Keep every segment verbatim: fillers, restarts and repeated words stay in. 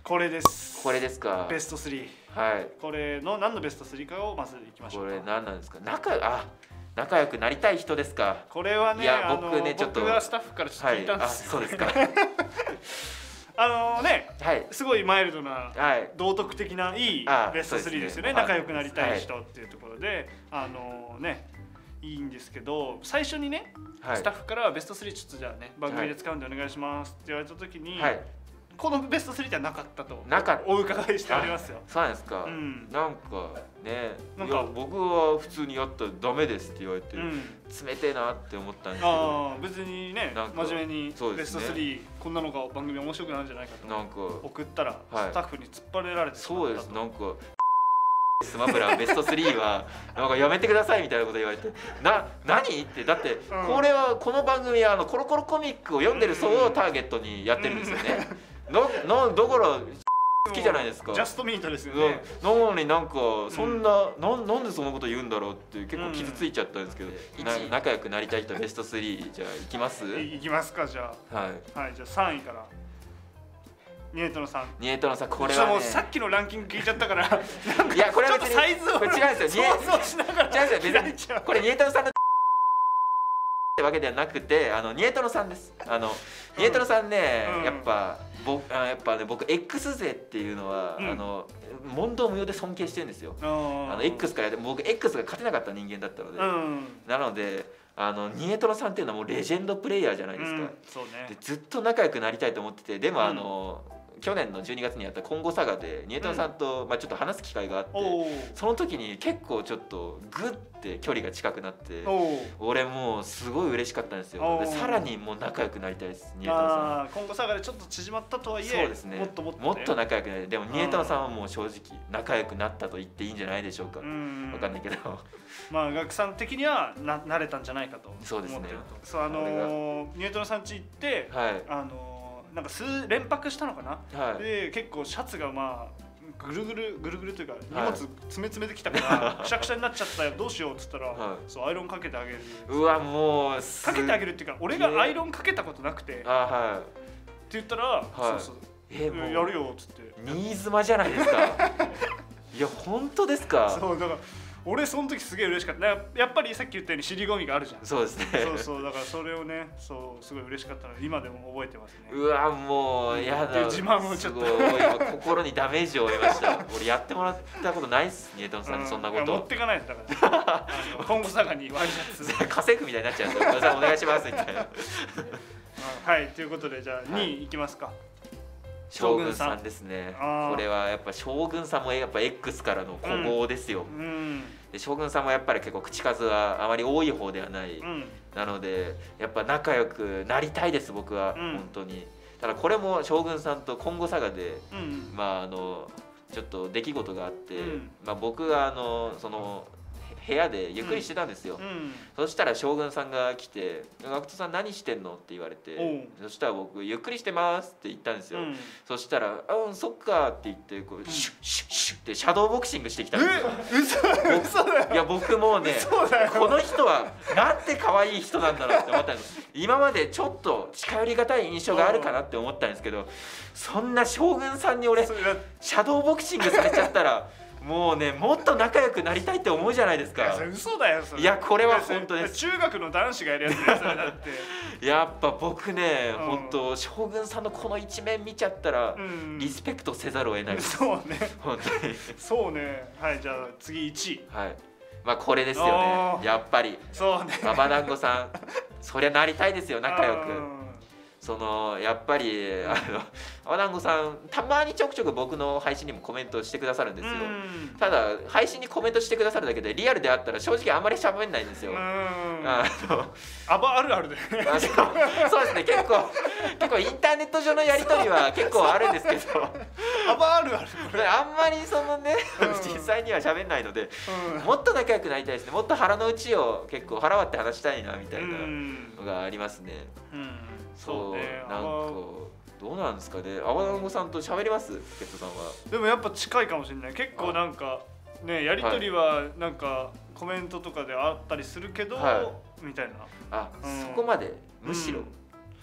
これです。 これですか。 ベストスリー。 はい。 これの何のベストスリーかをまずいきましょうか。 これ何なんですか。仲あ仲良くなりたい人ですか。 これはね、 いや僕ねちょっと僕がスタッフからちょっと聞いたんですよ。 そうですか。 あのね、 はい、 すごいマイルドな、 はい、 道徳的ないいベストスリーですよね。仲良くなりたい人っていうところで、あのね、いいんですけど、最初にね、はい、スタッフからベストスリーちょっとじゃあね番組で使うんでお願いしますって言われた時に、はい、このベストスリーではなかったとお伺いしてありますよ。 そうなんですか。うん、なんかね、なんか僕は普通にやったらダメですって言われて、うん、冷てえなって思ったんですけど、 あ別にね真面目にベストスリー、ね、こんなのが番組面白くなるんじゃないかとなんか送ったらスタッフに突っ張られてしまったと。 そうです。なんかスマブラベストスリーはなんかやめてくださいみたいなこと言われて、な何ってだってこれはこの番組はあのコロコロコミックを読んでる層をターゲットにやってるんですよね。ななだから好きじゃないですか。 ジャストミートですよね。 なのになんかそんな、うん、ななんでそんなこと言うんだろうって結構傷ついちゃったんですけど、うん、な仲良くなりたい人ベストスリーじゃあいきます？ いきますかじゃあ。はい、はい、じゃあさんいから。ニエトノさん。 ニエトノさんこれはね。 もうさっきのランキング聞いちゃったから。 いやこれは別にサイズを違うんですよ。 想像しながら。 違うんですよ別にこれニエトノさんのってわけではなくて、あのニエトノさんです。あのニエトノさんね、うん、やっぱ僕やっぱね僕 X 勢っていうのは、うん、あの問答無用で尊敬してるんですよ。あの X からやって僕 X が勝てなかった人間だったので、うん、なのであのニエトノさんっていうのはもうレジェンドプレイヤーじゃないですか。うん、そうね、でずっと仲良くなりたいと思ってて、でもあの、うん去年のじゅうにがつにやった今後佐賀でニエトノさんと、うん、まあちょっと話す機会があって、その時に結構ちょっとグッて距離が近くなって、俺もうすごい嬉しかったんですよ。でさらにもう仲良くなりたいですニエトノさん。 今後佐賀でちょっと縮まったとはいえ、 そうですね、 もっともっと、ね、 もっと仲良くなりたい。でもニエトノさんはもう正直仲良くなったと言っていいんじゃないでしょうか。分かんないけどまあ学さん的にはな慣れたんじゃないかと思ってると。 そうですね。 そうあのニエトノさん家行って、はい、あのなんか数連泊したのかな、はい、で結構シャツがまあぐるぐるぐるぐるというか荷物詰め詰めできたからくしゃくしゃになっちゃったよどうしようっつったら、はい、そうアイロンかけてあげる。 うわもうかけてあげるっていうか俺がアイロンかけたことなくて、あ、はい、って言ったら、はい、そうそうえー、やるよっつって新妻じゃないですか。いや本当ですか。 そうだから俺その時すげえ嬉しかった。やっぱりさっき言ったように尻込みがあるじゃん。 そうですね。 そうそうだからそれをね、そうすごい嬉しかったので今でも覚えてますね。 うわもうやだ。 自慢をちょっと心にダメージを負いました。俺やってもらったことないっすニエトノさんにそんなこと。 持ってかないんだから今後佐賀にワイシャツ家政婦みたいになっちゃうんですよ。お願いしますみたいな。 はいということでじゃあにいいきますか。 将軍さんですね。これはやっぱ将軍さんもやっぱ X からの古豪ですよ。うんうんで将軍さんもやっぱり結構口数はあまり多い方ではない、うん、なのでやっぱ仲良くなりたいです僕は、うん、本当に。ただこれも将軍さんと今後佐賀で、うん、まああのちょっと出来事があって、うん、まあ僕があのその部屋でゆっくりしてたんですよ、うん、そしたら将軍さんが来て「ガクトさん何してんの?」って言われて、そしたら僕「ゆっくりしてます」って言ったんですよ、うん、そしたら「あうんそっか」って言ってこう、うん、シュッシュッシュッってシャドーボクシングしてきたんですよ。 え嘘だよ。 いや僕もうねこの人はなんて可愛い人なんだろうって思ったんです。今までちょっと近寄りがたい印象があるかなって思ったんですけど、そんな将軍さんに俺シャドーボクシングされちゃったらもうねもっと仲良くなりたいって思うじゃないですか。 いや嘘だよそれ。 いやこれは本当です。 中学の男子がやるやつだよそれだって。 やっぱ僕ね、うん、本当将軍さんのこの一面見ちゃったら、うん、リスペクトせざるを得ないです。 そうね本当にそうね。はいじゃあ次いちい。 はいまあこれですよねやっぱり。 そうねババ団子さんそりゃなりたいですよ仲良く。そのやっぱりあのババ団子さんたまにちょくちょく僕の配信にもコメントしてくださるんですよ。ただ配信にコメントしてくださるだけでリアルであったら正直あんまり喋んないんですよ。あのアバあるあるでそうですね結構結構インターネット上のやり取りは結構あるんですけどアバあるあるあんまりそのね実際には喋んないのでもっと仲良くなりたいですね。もっと腹の内を結構腹割って話したいなみたいなのがありますね。そうねなんかどうなんですかね。あばだんごさんと喋りますケットさんは。 でもやっぱ近いかもしれない。結構なんかねやり取りはなんかコメントとかであったりするけど、はい、みたいな。 あ、うん、そこまでむしろ、うん、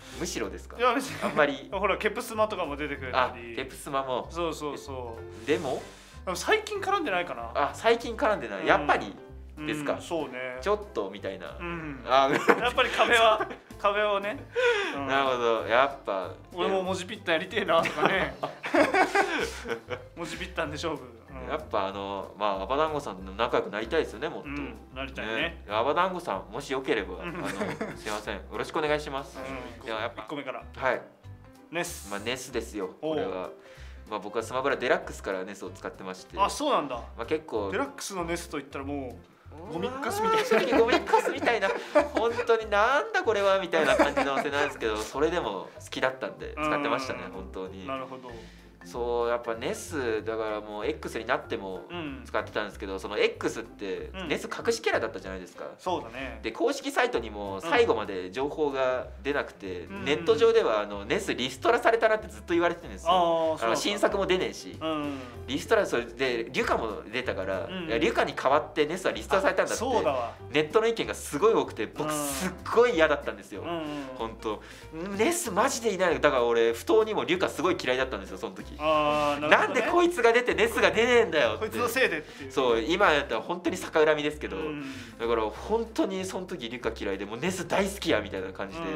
むしろですか？ いや別にあんまりほらケプスマとかも出てくれたあり。 ケプスマもそうそうそう。 でもでも最近絡んでないかな。 あ最近絡んでない、うん、やっぱりですか、 うん、そうねちょっとみたいな、 うん、 あやっぱり壁は壁をね、 うん、なるほどやっぱ俺も文字ピッタやりてえなとかね文字ピッタんで勝負、 うん、やっぱあのまあアバダンゴさんと仲良くなりたいですよねもっと、うん、 なりたいね、ね、 アバダンゴさんもしよければあのすいませんよろしくお願いします、 うん、いややっぱいっこめからはいネスまあネスですよこれは。まあ僕はスマブラデラックスからネスを使ってまして、 あそうなんだ、 まあ、結構デラックスのネスといったらもうゴミッカスみたいなゴミッカスみたいな本当になんだこれはみたいな感じのお店なんですけど、それでも好きだったんで使ってましたね本当に。 なるほど。 そうやっぱネスだからもう X になっても使ってたんですけど、うん、その X ってネス隠しキャラだったじゃないですか、うん、 そうだね。 で公式サイトにも最後まで情報が出なくて、うん、ネット上ではあのネスリストラされたなってずっと言われてるんですよ。あの新作も出ねえし、うん、リストラそれでリュカも出たから、うん、いやリュカに代わってネスはリストラされたんだってネットの意見がすごい多くて僕すっごい嫌だったんですよ、うん、本当ネスマジでいないだから俺不当にもリュカすごい嫌いだったんですよその時。 あー なるほどね、 なんでこいつが出てネスが出ねえんだよってこいつのせいでっていう。 そう今やったら本当に逆恨みですけど、うん、だから本当にその時リュカ嫌いでもうネス大好きやみたいな感じで、うん、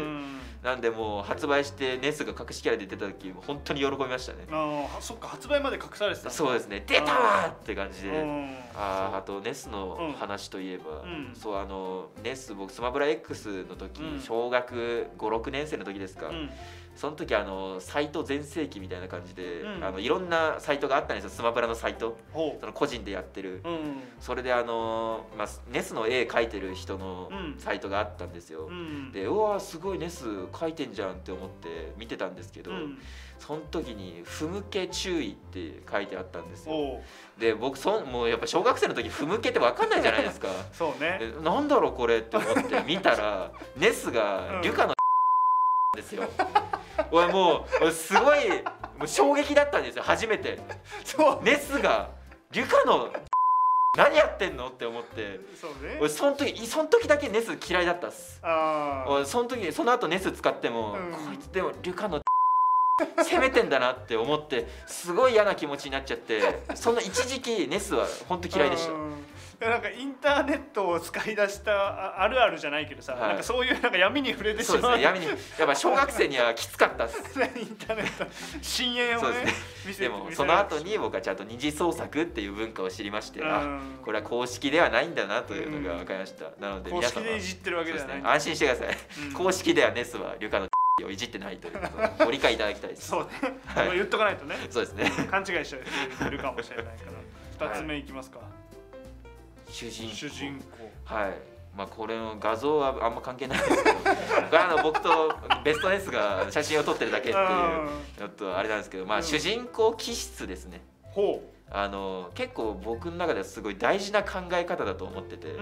なんでもう発売してネスが隠しキャラで出た時本当に喜びましたね。 ああそっか発売まで隠されてたんだ。 そうですね出たわーって感じで、うん、ああとネスの話といえば、うん、そうあのネス僕スマブラ X の時、うん、小学ごろくねん生の時ですか、うん、その時あのサイト全盛期みたいな感じで、うん、あのいろんなサイトがあったんですよスマブラのサイト、その個人でやってる、うん、それであの、まあ、ネスの絵描いてる人のサイトがあったんですよ、うん、でうわすごいネス描いてんじゃんって思って見てたんですけど、うん、その時に「ふむけ注意」って書いてあったんですよ。で僕そもうやっぱ小学生の時ふむけって分かんないじゃないですかそうね、 なんだろうこれって思って見たらネスがリュカのですよ。俺もうすごいもう衝撃だったんですよ初めて。そうネスがリュカの何やってんのって思って、そうね、俺その時その時だけネス嫌いだったっす。あ俺その時その後ネス使っても、うん、こいつでもリュカの攻めてんだなって思ってすごい嫌な気持ちになっちゃって、その一時期ネスは本当嫌いでした。 なんかインターネットを使い出したあるあるじゃないけどさ、はい、なんかそういうなんか闇に触れてしまう。 そうですね、闇にやっぱ小学生にはきつかったっすインターネット深淵をね、 見せて。でもその後に僕はちゃんと二次創作っていう文化を知りまして、あこれは公式ではないんだなというのが分かりました。なので皆様公式でいじってるわけじゃない、 ね、安心してください、うん、公式ではネスはリュカのをいじってないということをご理解いただきたいです。 そうね、はい、言っとかないとね。 そうですね。 勘違いしちゃうるかもしれないから。二つ目いきますか。はい、 主人公。 主人公。 はい。まあこれの画像はあんま関係ないですけど、あの僕とベストネスが写真を撮ってるだけっていうちょっとあれなんですけど、まあ主人公気質ですね。ほう。あの結構僕の中ではすごい大事な考え方だと思ってて、うん、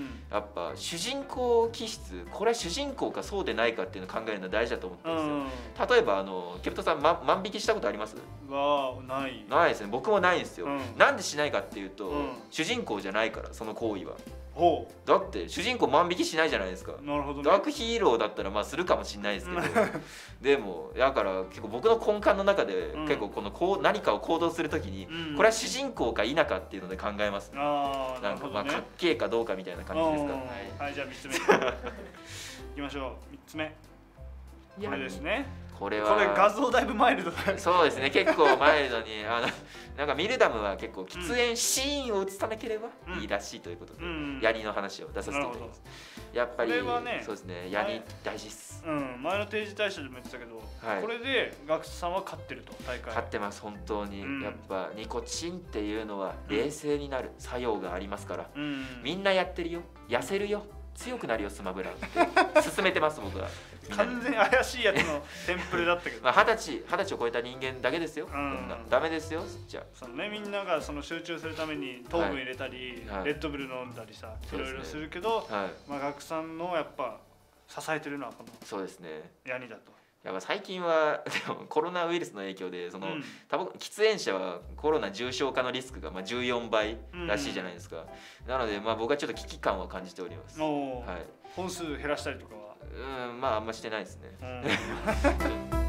やっぱ主人公気質これは主人公かそうでないかっていうのを考えるのは大事だと思ってるんですよ、うん、例えばあのケプトさん、ま、万引きしたことあります？ わないないですね。僕もないんですよ、うん、なんでしないかっていうと、うん、主人公じゃないからその行為は。ほうだって主人公万引きしないじゃないですか。 なるほど、ね、 ダークヒーローだったらまあするかもしれないですけどでもだから結構僕の根幹の中で結構このこう何かを行動するときに、うん、これは主人公か否かっていうので考えます、ね、あなんかまあかっけえかどうかみたいな感じですから、ね、 はい、はい、じゃあみっつめいきましょう。みっつめこれですね。 これはこれ画像だいぶマイルドだ。 そうですね、結構マイルドにあのなんかミルダムは結構喫煙シーンを映さなければいいらしいということで、うん、ヤニの話を出させていただきます。やっぱりこれは、ね、そうですね、ヤニ大事です。 うん、前の定時大社でも言ってたけど、はい、これでガクスさんは勝ってると大会。 勝ってます本当に、うん、やっぱニコチンっていうのは冷静になる作用がありますから、うん、みんなやってるよ、痩せるよ、強くなるよスマブラって進めてます僕は。 完全に怪しいやつのテンプレだったけど、 まあ二十歳二十歳を超えた人間だけですよ、うん、ダメですよ。じゃあその、ね、みんながその集中するために糖分入れたり、はい、レッドブル飲んだりさ、いろいろするけど、はい、まあ、ガクさんのやっぱ支えてるのはこのそうですねヤニだと。 やっぱ最近はでもコロナウイルスの影響でその、うん、タバコ喫煙者はコロナ重症化のリスクがまあじゅうよんばいらしいじゃないですか、うん、なのでまあ僕はちょっと危機感を感じております、はい、 本数減らしたりとかはうんまああんましてないですね。 うん